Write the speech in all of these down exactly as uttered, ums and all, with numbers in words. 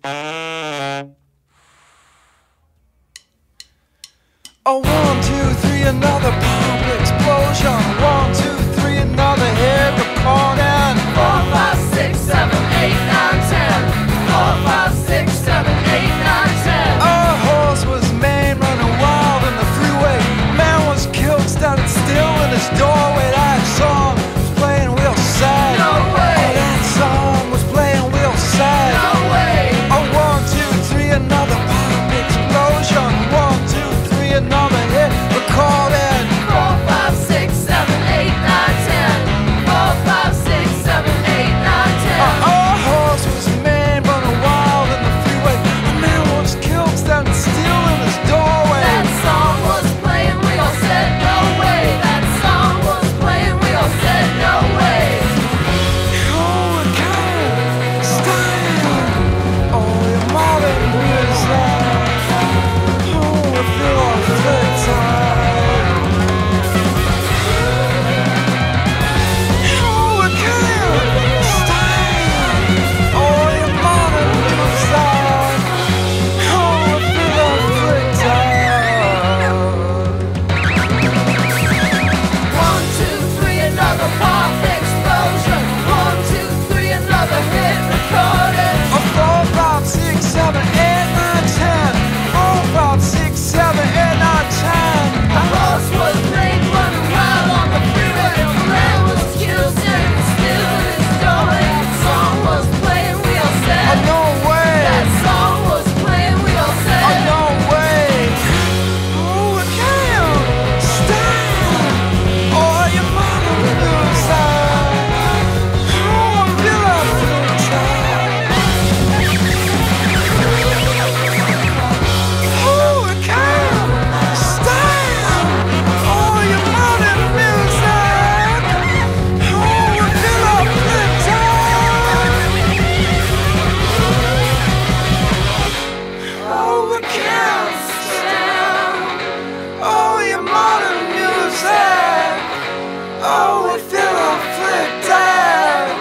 Oh, one, two, three, another pop explosion. One, two, three, another hit recording. Four, five, six, seven, eight, nine, ten. Four, five, six, seven, eight, nine, ten. A horse was man running wild in the freeway. Man was killed, standing still in his doorway. That song was playing real sad. No way. Oh, that song was playing real sad. No way. Oh, one, two, three, another pop explosion. One, two, three, another hit recorded. Four, five, six, seven, eight, nine, ten. Four, five, six, seven, eight, nine, ten. A horse was a man running wild in the freeway. A man was killed standing still in his doorway. That song was playing, we all said no way. That song was playing, we all said no way. Oh, it can't stand. Oh, your modern music. Oh, if you're fit time. Oh, it can't stand. Oh, your modern music. Oh, if you're fit time. One, two, three, another pop explosion. One, two, three, another hit recorded. A four, five, six, seven, eight, nine, ten. Four, five, six, seven, eight, nine, ten. A horse was made running wild on the freeway. A man was killed standing still in his doorway. That song was playing, we all Oh, said. no way. That song was playing, we all Oh, said. no way. Oh, I can't stand. Oh, your mama music. Oh, I feel like free time. Oh, I can't stand. Oh, your modern music. Oh, I feel like free time. Oh, I can't stand. Oh, your modern music. Oh, I feel afflicted.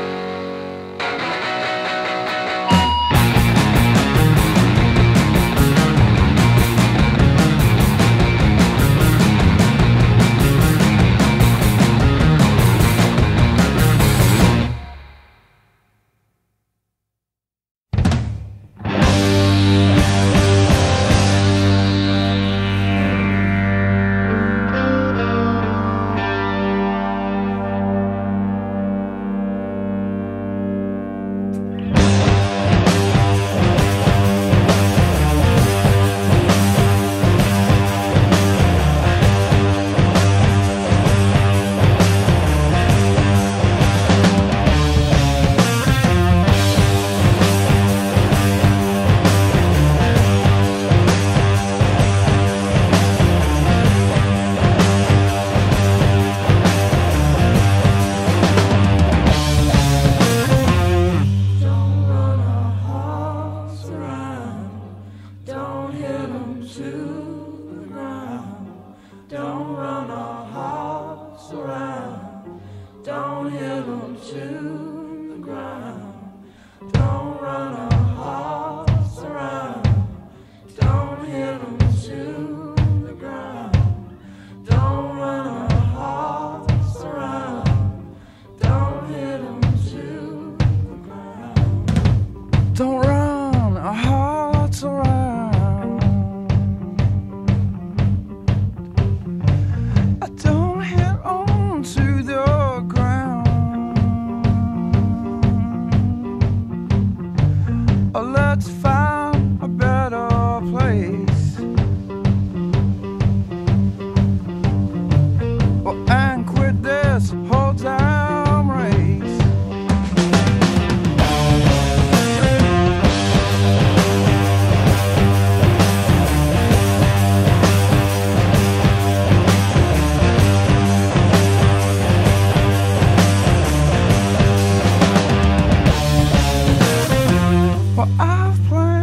Don't run a horse around. Don't hit him to the ground. Don't run a horse around. Don't hit him to the ground. Don't run a horse around. Don't hit him to the ground. Don't run a horse around. Don't hit him to the ground. Don't run our hearts around. I don't hit on to the ground. Oh, let's find a better place. Oh, and quit this whole damn race. Well, I've planned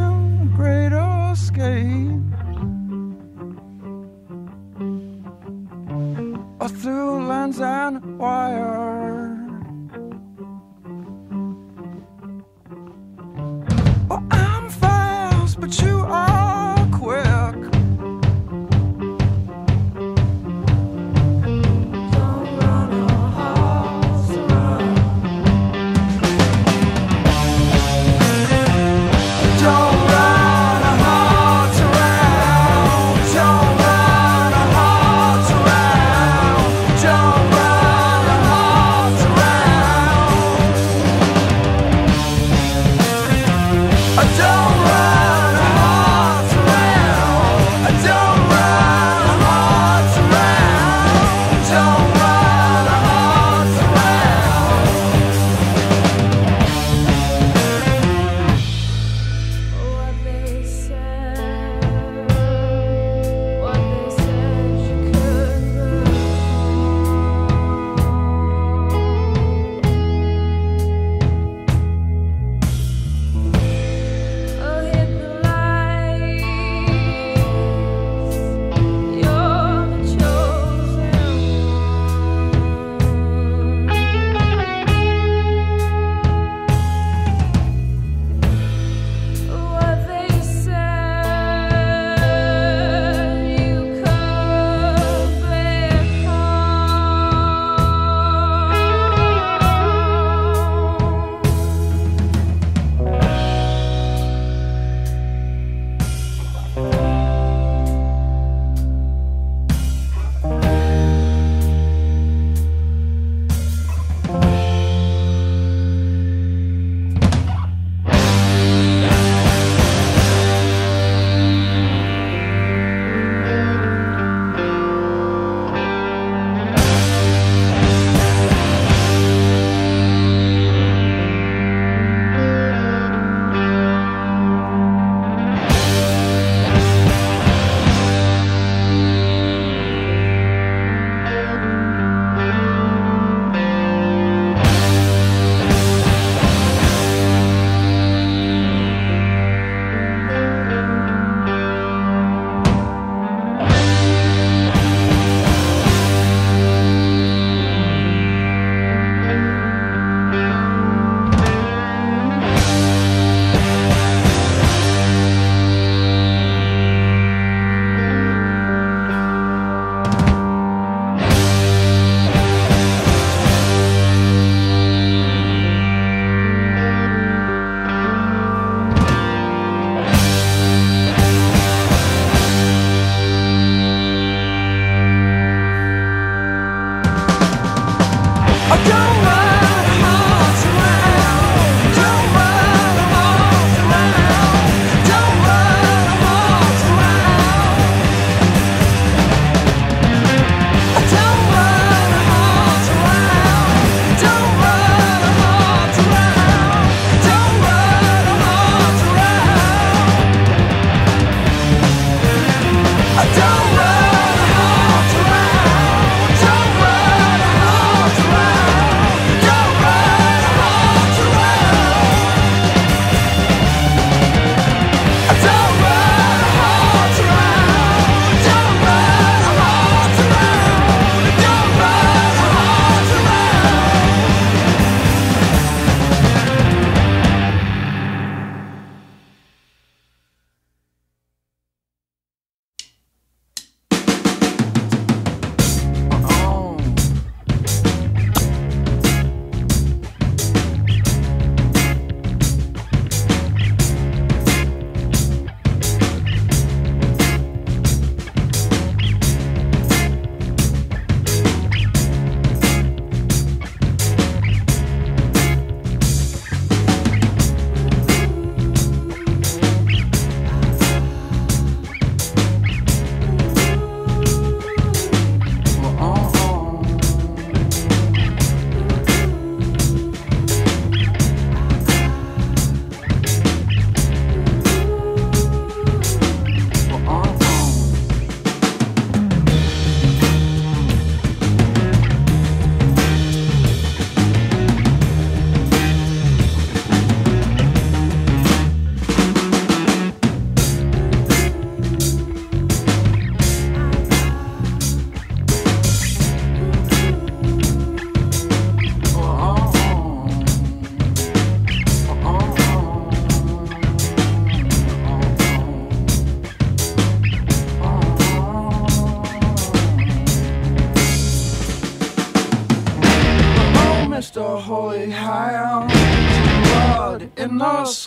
Oh, I'm fast, but you are quick. Don't run a horse around. Don't run a horse around. Don't run a horse around. Don't run a horse around. Don't run a horse around. Don't run a horse around. Don't run a horse around. What they said, what they said you couldn't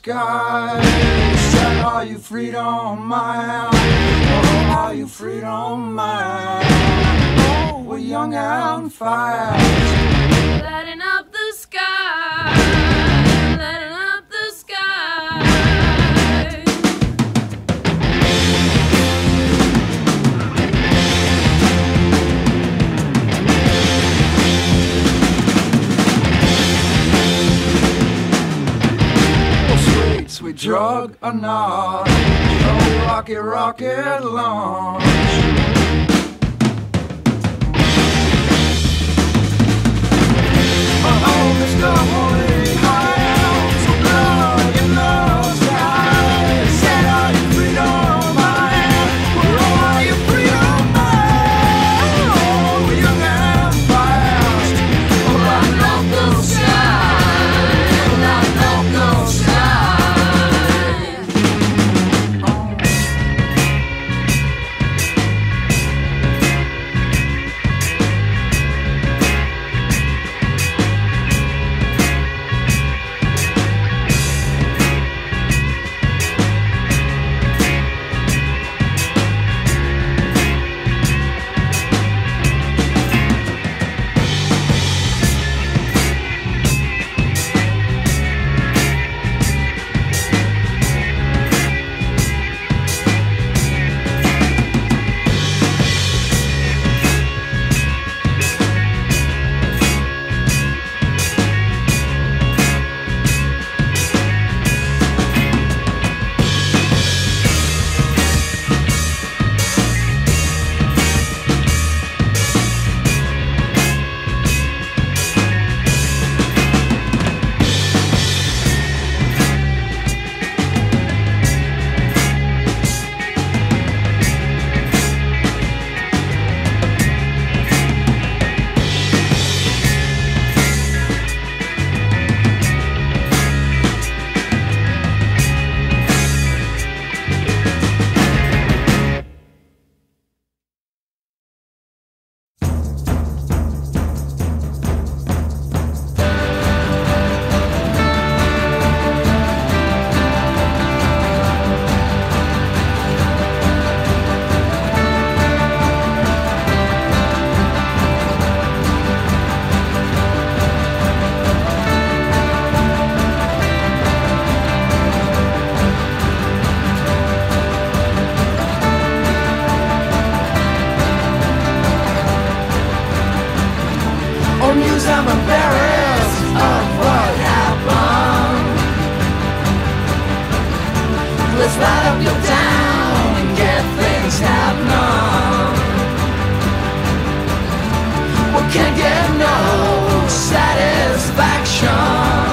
sky. Said, are you freedom mine? Oh, are you freedom mine? Oh, we're young and fast. Lighting up the sky, lighting up the sky. Sweet, sweet drug or not? Oh, rocket, rocket launch. Oh, Mister Holy High, so blow in the sky. Said, are you freedom mine? Oh, are you freedom mine? Oh, we're young and fast. Oh, lighting up the sky, lighting up the sky. I'm embarrassed of what happened. Let's light up your town and get things happening. We can't get no satisfaction.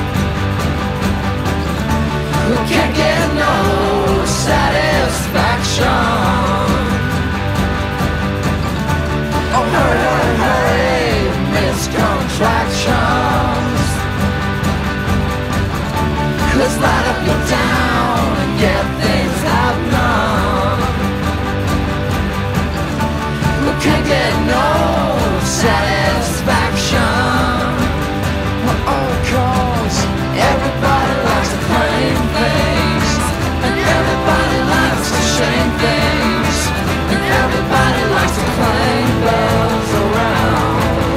We can't get no satisfaction. Oh, hurry, hurry, hurry. Contractions. Let's light up your town and get things happening. We can't get no satisfaction. Oh, cause everybody likes to claim things, and everybody likes to shame things, and everybody likes to claim bells around.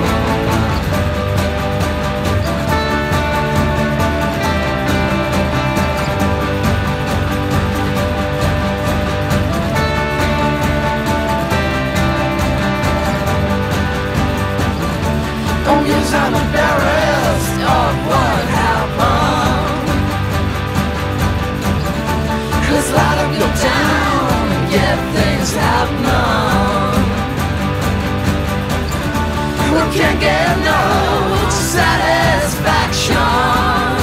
I'm embarrassed of what happened. Let's light up your town and get things happening. We can't get no satisfaction.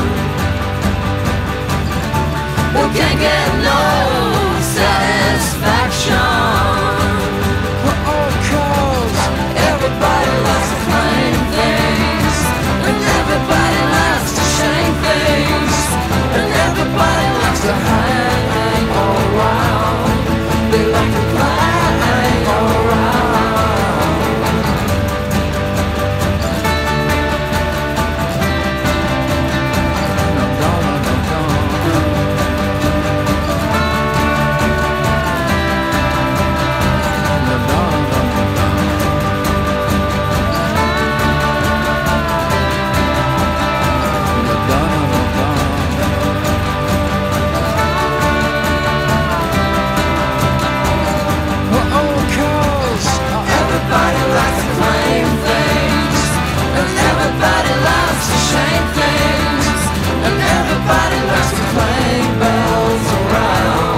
We can't get no satisfaction. Oh, cause everybody likes to claim things, and everybody likes to shame things, and everybody likes to hang around. They like to hang around. No, no, no, no, no. else around.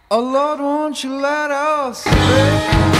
Oh Lord, won't you let us stay?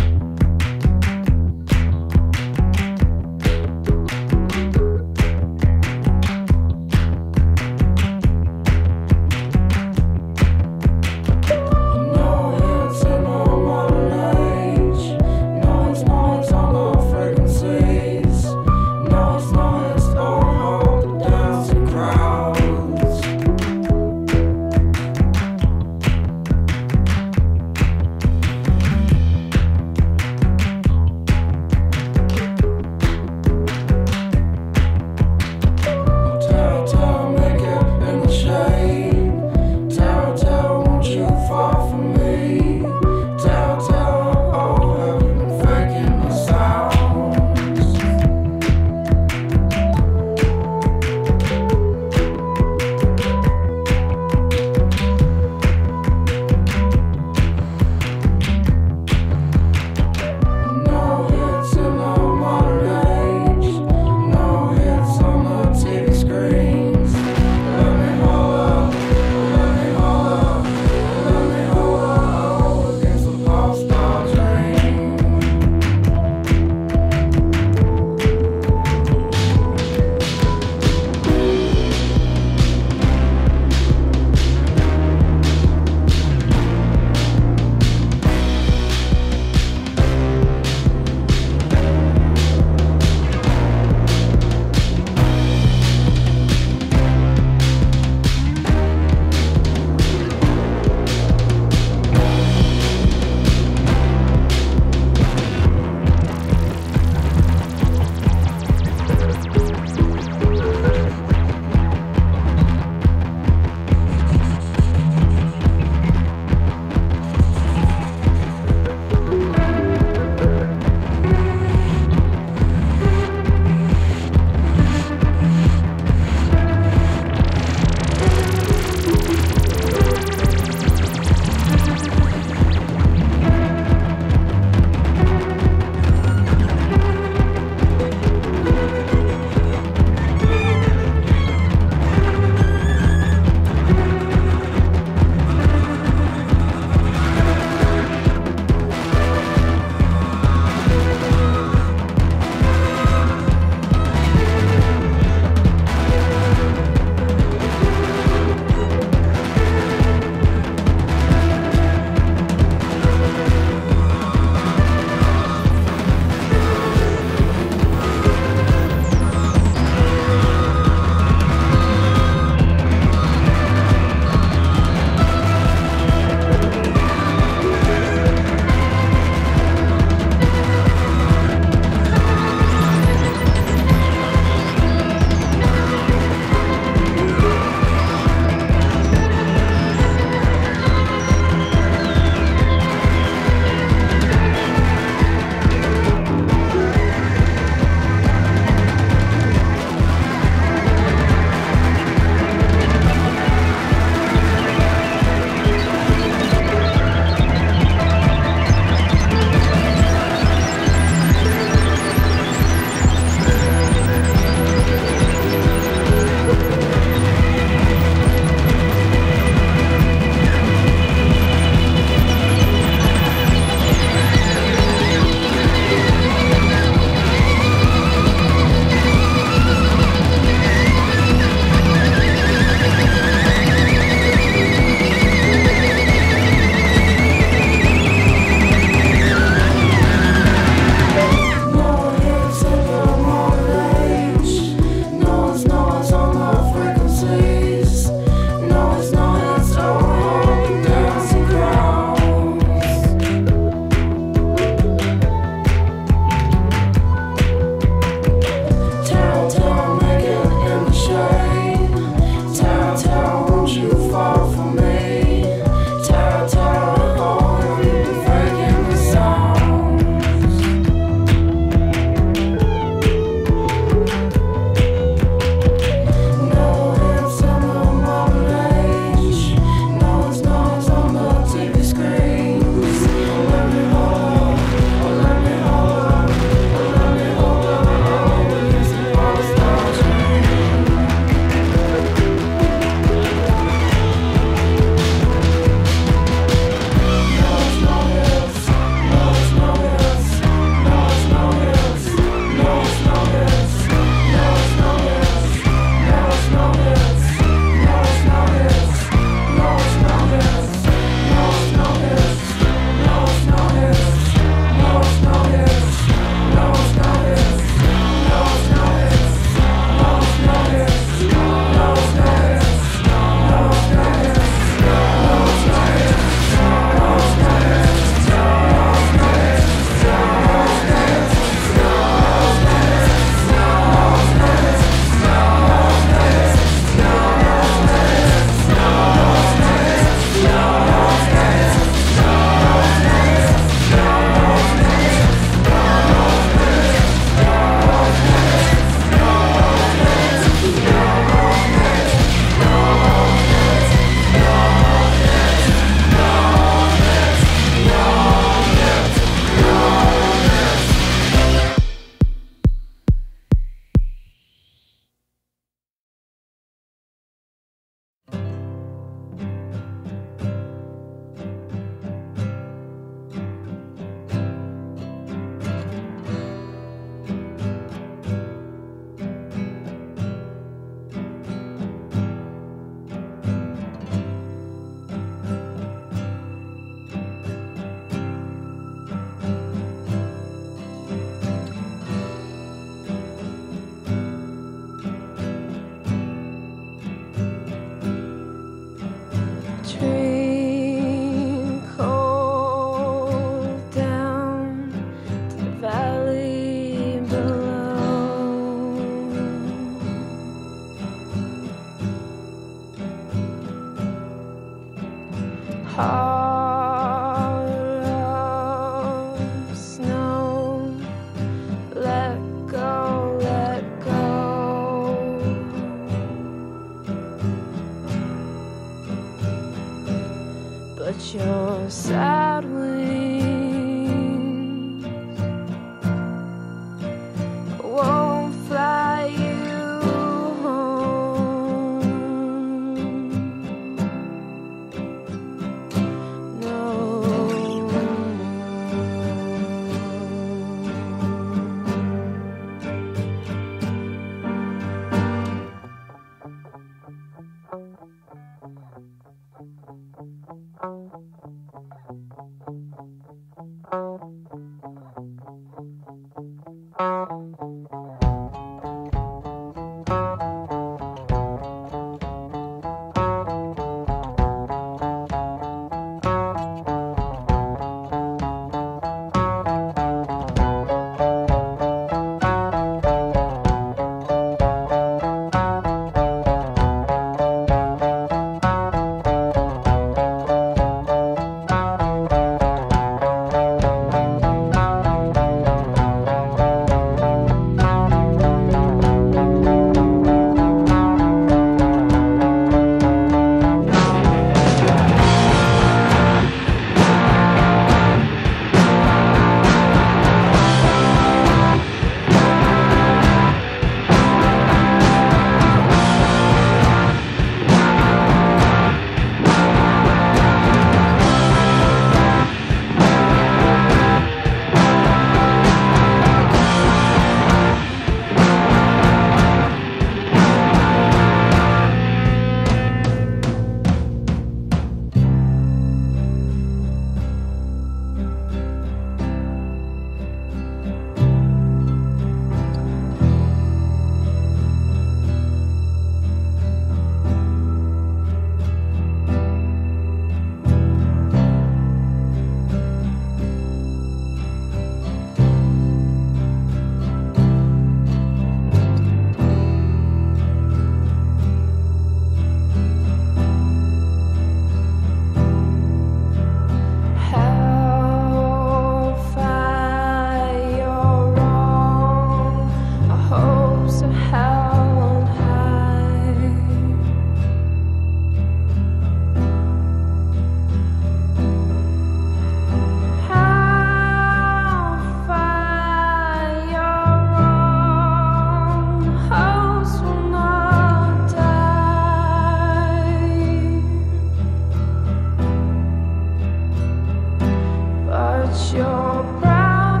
your brown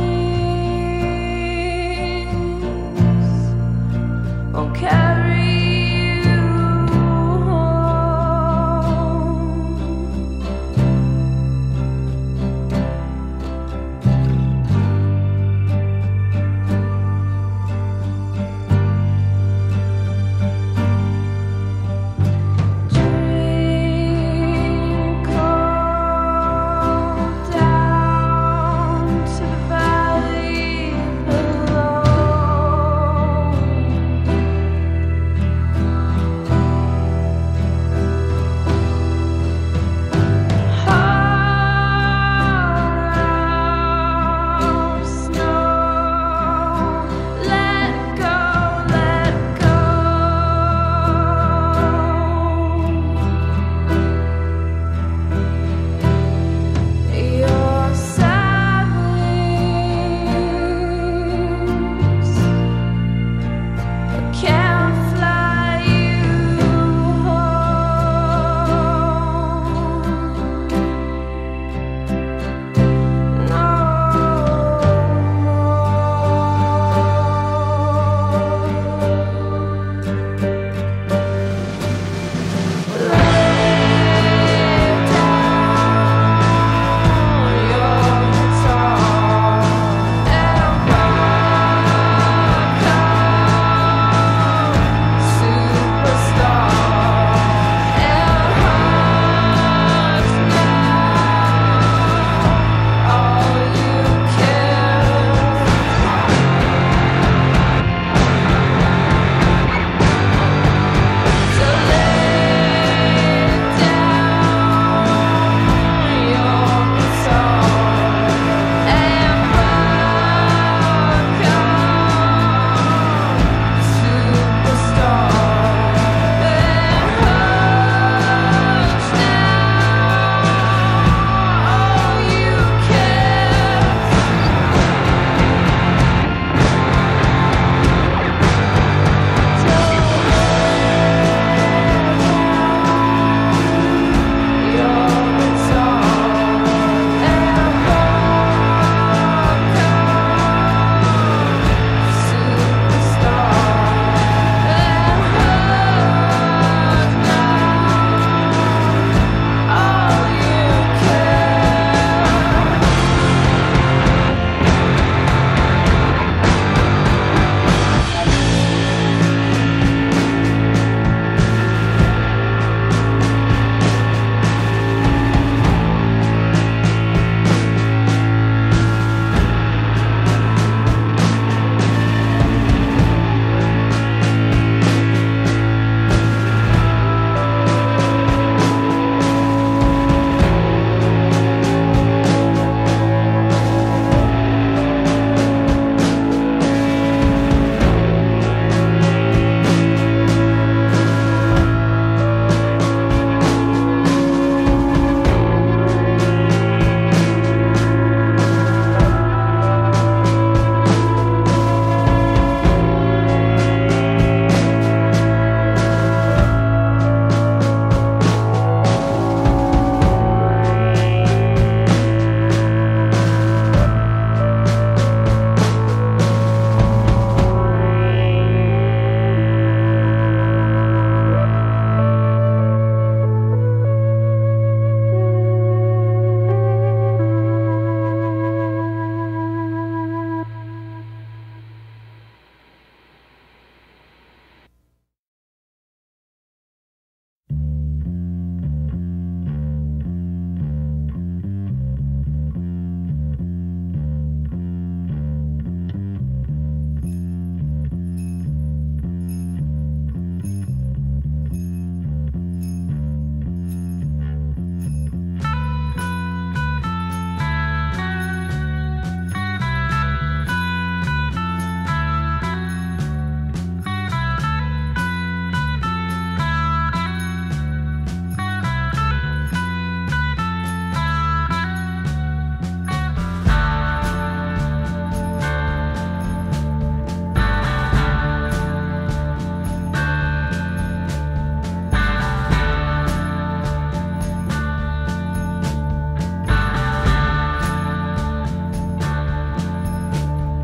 wings will carry you home. Drink all down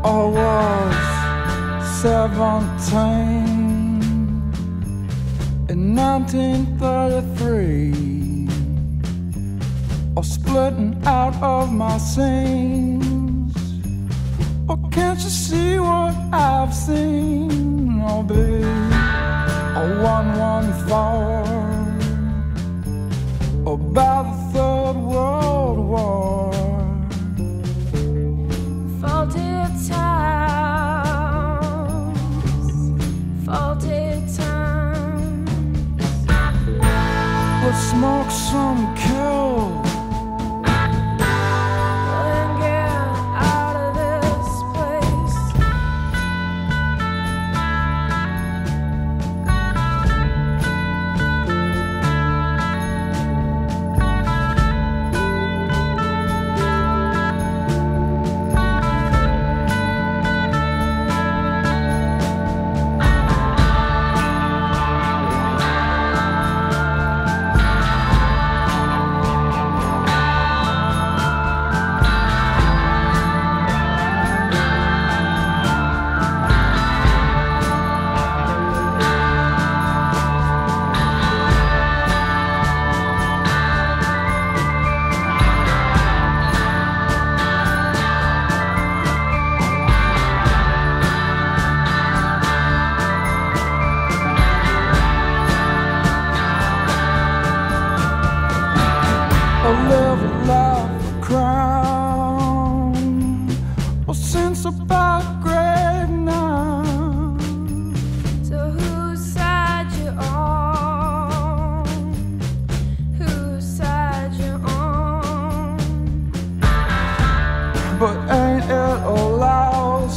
I was seventeen in nineteen thirty-three, or splitting out of my scenes. Oh, can't you see what I've seen? I'll be a one one four about the Third World War. Faulty times, faulty times. Let's smoke some kill. And get out of this place. A little love crown. Well, since about grade nine. So whose side you on? Whose side you on? But ain't it a louse?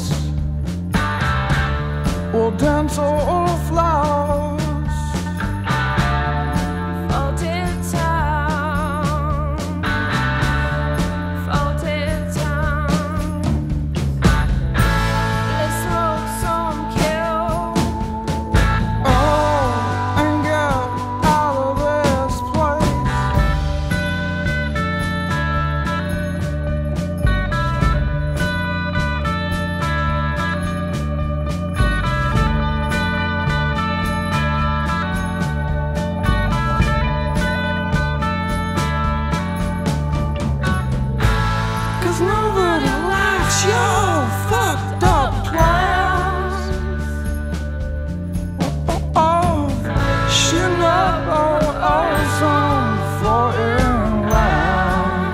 Well, dental floss. Faulty times, faulty times. Let's smoke some kill. Oh, and get out of this place. Cause nobody likes your fucked up plans. Oh, oh, oh, shit up all ozone floating around.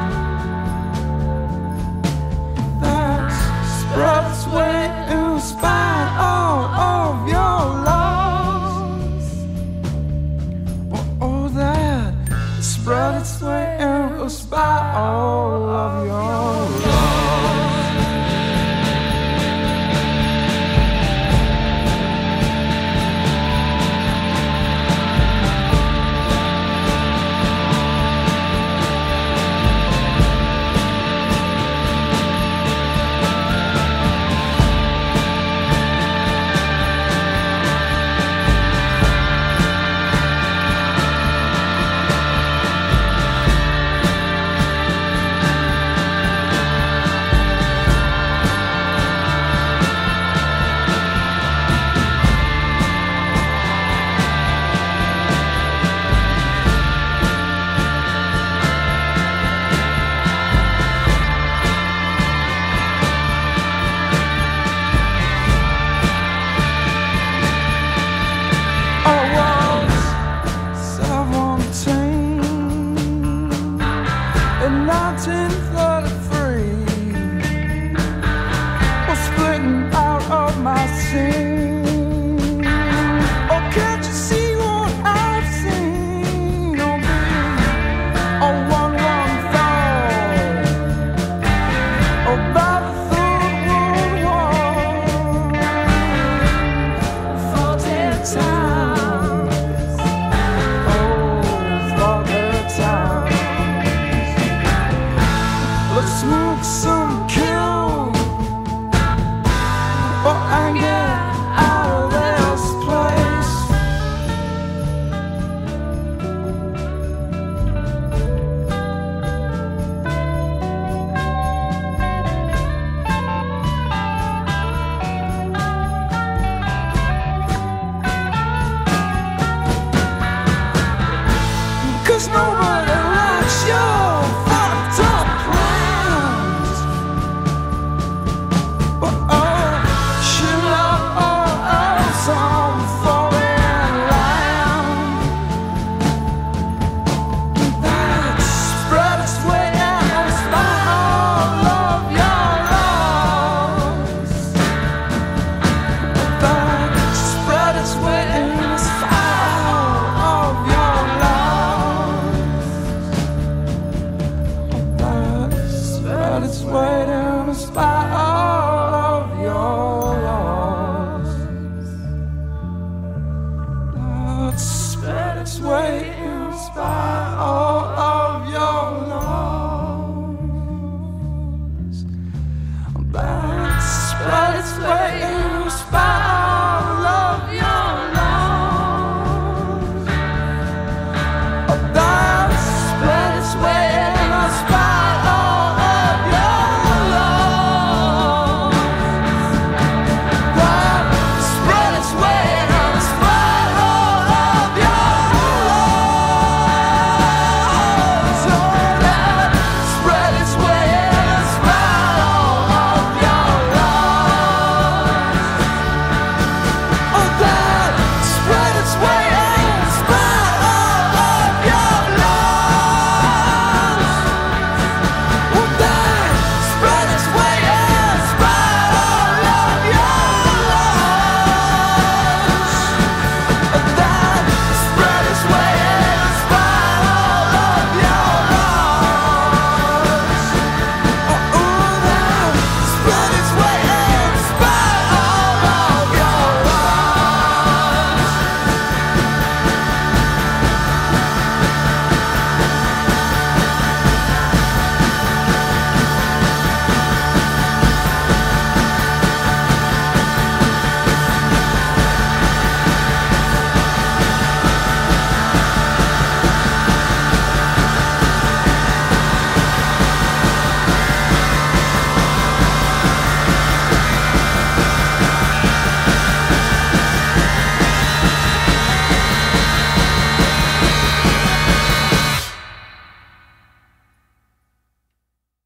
That's spread its weight in spite all of your laws. Oh, oh, that spread its weight in spite all of your laws. held its weight in a spot.